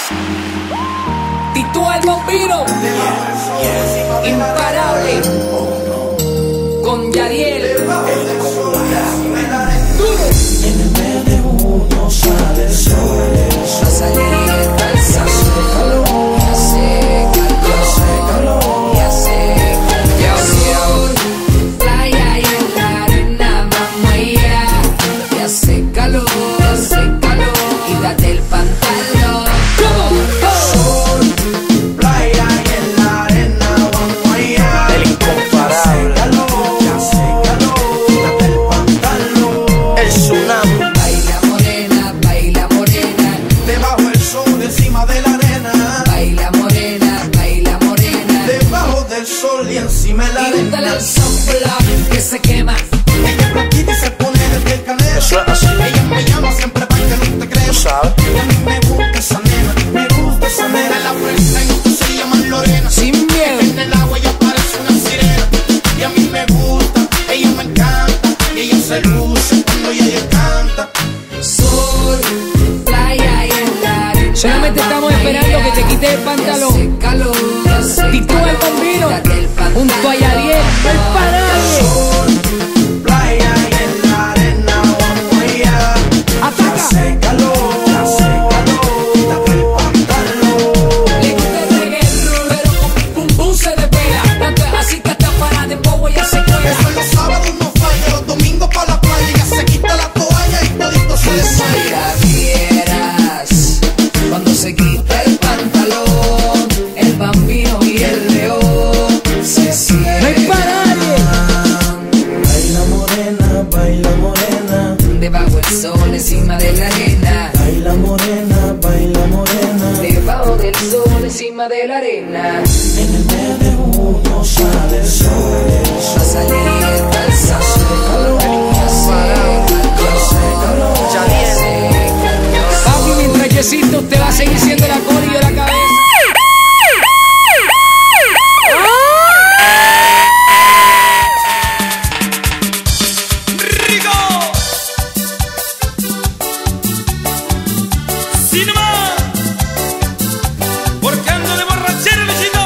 Tito el Bambino, imparable, con Yadiel. Duro. En el mes de junio sale el sol. Va a salir el sol. Y hace calor. Y hace calor. Playa y en la arena vamos allá. Y hace calor. Y date el pantalón. Sol, playa y en la arena vamos allá. El incomparable. Hace calor. Date el pantalón. El tsunami. Baila morena. Debajo del sol, encima de la arena. Baila morena. Debajo del sol y encima de la Y úntale arena. el sunblock que se quema. Ella es blanquita y se pone de piel canela. Eso es así. Ella me llama siempre para que no te creas. Tú sabes. Y a mí me gusta esa nena. Me gusta esa nena. La fuerza y no se llama Lorena. Sin miedo. En el agua ella parece una sirena. Y a mí me gusta, ella me encanta. Y ella se luce cuando ella canta. Sol, playa y en la arena. Solamente estamos esperando que te quites el pantalón. Hace calor. Tito el Bambino, junto a Yadiel, el parable. Sol, playa y en la arena vamos allá. Ataca. Hace calor, date el pantalón. Le gusta el reggaetón, pero con mi pum pum se despega. Tanto es así que hasta para de poco ya se juega. Eso los sábados no falla, los domingos pa' la playa. Ella se quita la toalla y todito se desmaya. Si vieras cuando se quita el pantalón, el Bambino y el león se No hay cierran. parable. Baila morena, Debajo el sol, encima de la arena. baila morena. Debajo del sol, encima de la arena. En el mes de junio sale el sol. Va a salir el sol. Y hace calor. Papi, mientras yo existo, usted va a seguir siendo la cola y yo la cabeza. Cinema, porque ando de borrachera, Luisito.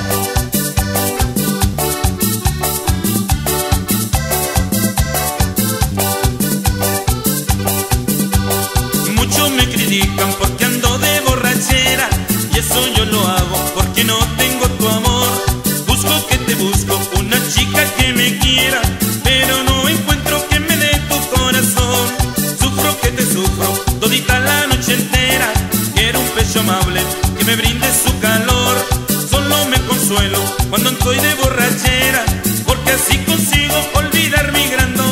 Muchos me critican porque ando de borrachera, y eso yo lo hago porque no tengo tu amor. Busco que te busco una chica que me quiera, pero no encuentro que me dé tu corazón. Sufro que te sufro todita la noche entera. Quiero un pecho amable que me brinde su calor. Solo me consuelo cuando estoy de borrachera, porque así consigo olvidar mi gran dolor.